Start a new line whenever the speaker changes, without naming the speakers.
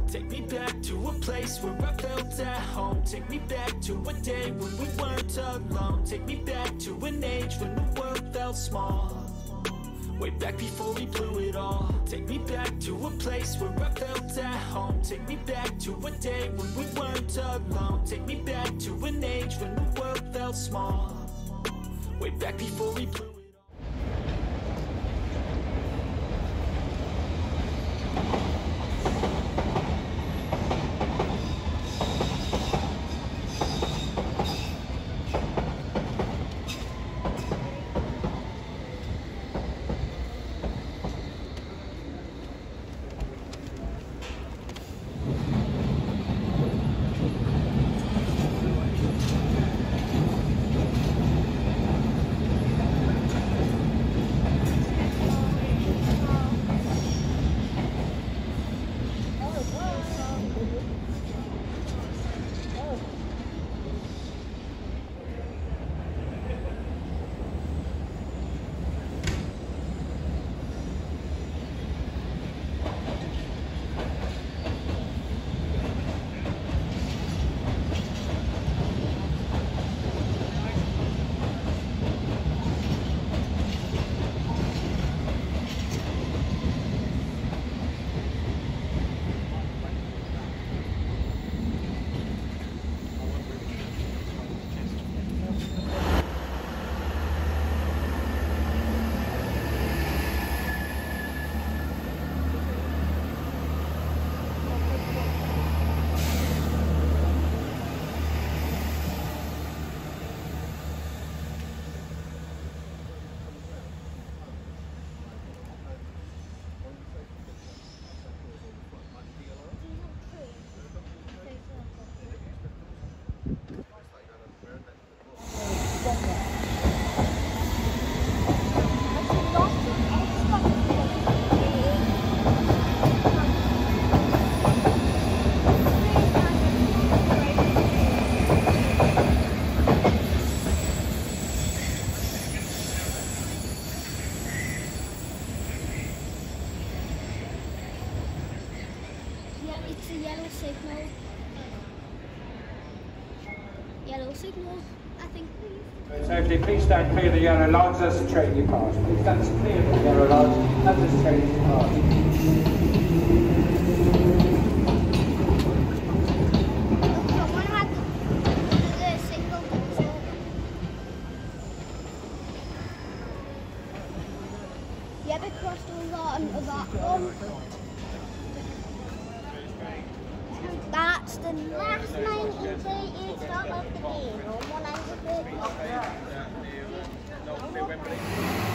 Take me back to a place where I felt at home. Take me back to a day when we weren't alone. Take me back to an age when the world felt small. Way back before we blew it all. Take me back to a place where I felt at home. Take me back to a day when we weren't alone. Take me back to an age when the world felt small. Way back before we blew it all.
It's a yellow signal. Yellow signal, I think, please.
Safety, please stand clear of the yellow lines as the train departs. Please stand clear of the yellow lines as the train departs.
Someone had the signal also. Yeah, they crossed over onto that one. That's the last 1938 stop of the game on 193.